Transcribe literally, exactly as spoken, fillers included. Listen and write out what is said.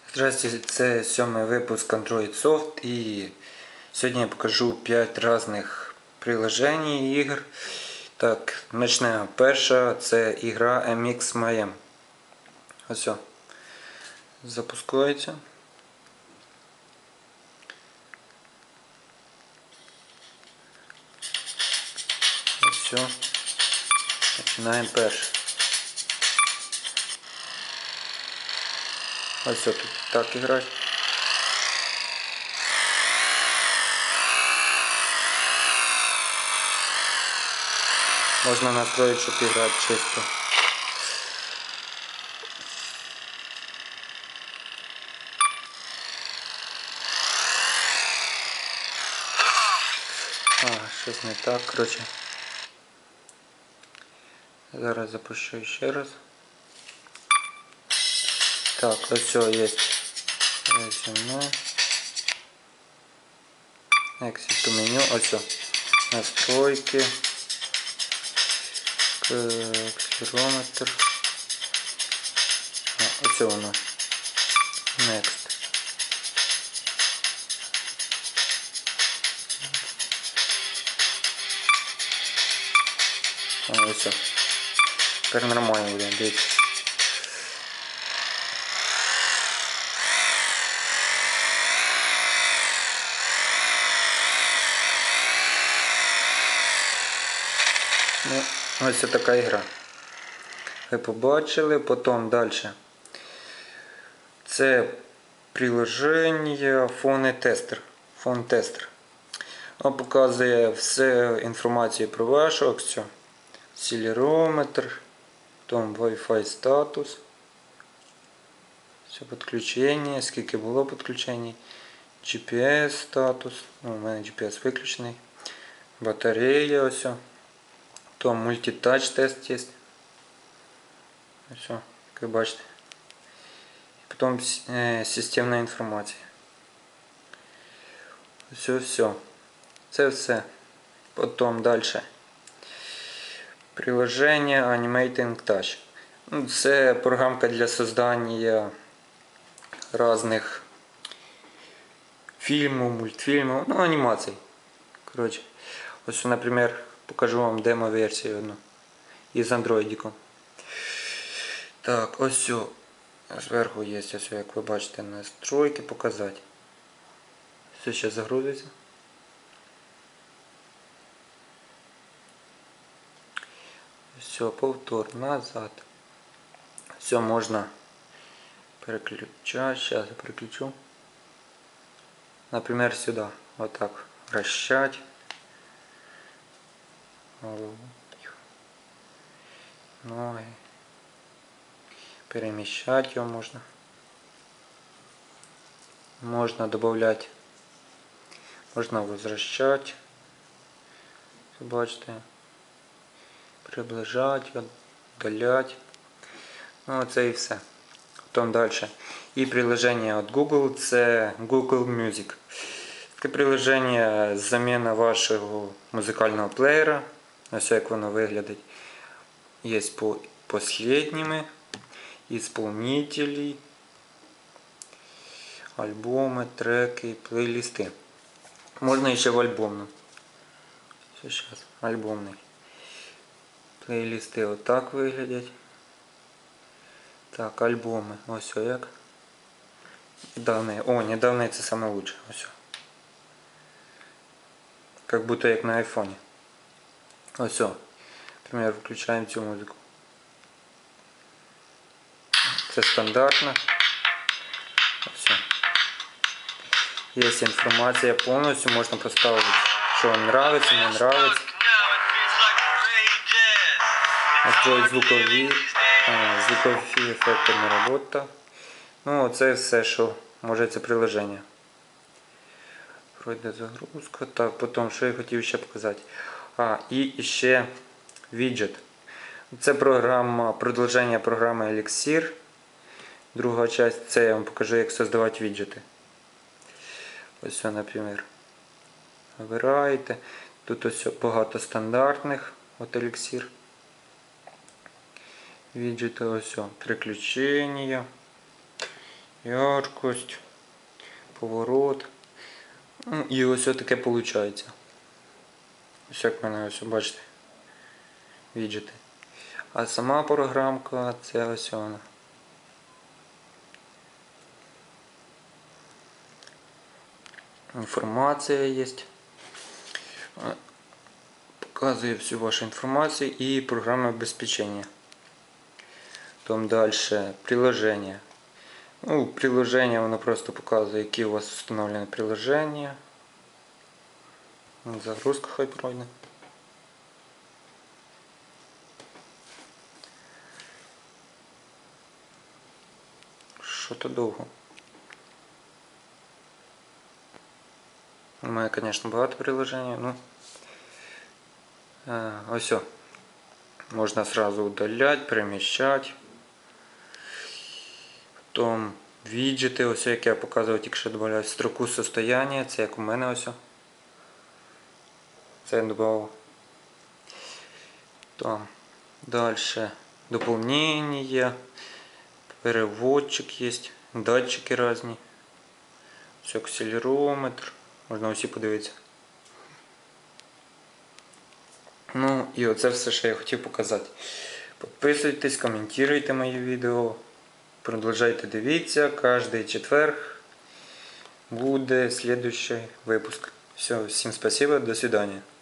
Здравствуйте, це сьомий випуск Android Soft, і сьогодні я покажу п'ять різних приложень і ігор. Так, почнемо. Перша це ігра ем ікс Mayhem. Ось. Запускається. Ось. Починаємо перше. Ось тут так грати. Можна настроїти, щоб грати чисто. А, щось не так, коротше. Зараз запущу ще раз. Так, ось все є. Резюме. Exit to меню. Ось все. Настройки. Акселерометр. А, ось воно. Next. А, ось все. Тепер нормально буде, дивіться. Ну, ось така ігра. Ви побачили, потім далі. Це приложення фон-тестер. Фон-тестер. Воно показує всю інформацію про вашу акцію. Акселерометр, потім Wi-Fi статус. Все підключення, скільки було підключень. джі пі ес статус. Ну, у мене джі пі ес виключений. Батарея ось. То мультитач тест є. Все, як ви бачите. Потім е, системна інформація. Все, все. Це все. Потім далі. Приложення Animating Touch. Це програмка для створення різних фільмів, мультфільмів, ну анімацій. Коротше, ось, наприклад, покажу вам демо-версію одну із андроїдиком. Так, ось все. Зверху є, ось, як ви бачите, настройки показати. Все ще загрузиться. Все, повтор, назад. Все, можна переключать. Сейчас я переключу. Например, сюда. Вот так. Вращать. Ноги. Перемещать его можно. Можно добавлять. Можно возвращать. Бачите. Приближать, удалять. Ну, це і все. Потім далі. І приложення від Google, це Google Music. Таке приложення заміна вашого музикального плеєра. Ось як воно виглядить. Є по последніми, исполнителі, альбоми, треки, плейлисти. Можна ще в альбомну. Зараз, альбомний. Плейлисти отак виглядять. Так, альбоми. Ось як. Недавний. О, недавний це саме лучше. Ось. Как будто як на айфоні. Ось. Наприклад, включаємо цю музику. Це стандартно. Ось. Є інформація повністю. Можна поставити, що вам подобається, не подобається. Настроїть звукові, а, звукові ефекти не робота. Ну, це все, що може це приложення. Пройде загрузка. Так, потім, що я хотів ще показати. А, і ще віджит. Це програма, продовження програми Elixir. Друга частина, це я вам покажу, як створювати віджити. Ось, наприклад. Вибираєте. Тут ось багато стандартних от Elixir. Віджити ось, переключення. яркость, поворот. Ну, і ось таке виходить. Ось як в мене ось, бачите, віджити. А сама програмка це ось вона. Інформація є. Показує всю вашу інформацію і програмне обеспечення. Потім далі приложення. Ну, приложення воно просто показує, які у вас встановлені приложення. Загрузка хай пройде. Що-то довго. У мене, звісно, багато приложень. Ну, ось. Можна сразу удалять, переміщати. Потім віджити, ось як я показував, тільки що додаю строку состояння, це як у мене ось. Це я додав. Там далі доповнення, переводчик є, датчики різні. Ось акселерометр, можна усі подивитися. Ну і оце все, що я хотів показати. Підписуйтесь, коментуйте мої відео. Продовжайте дивитися, кожен четверг буде слідуючий випуск. Все, всім спасибо, до свидания.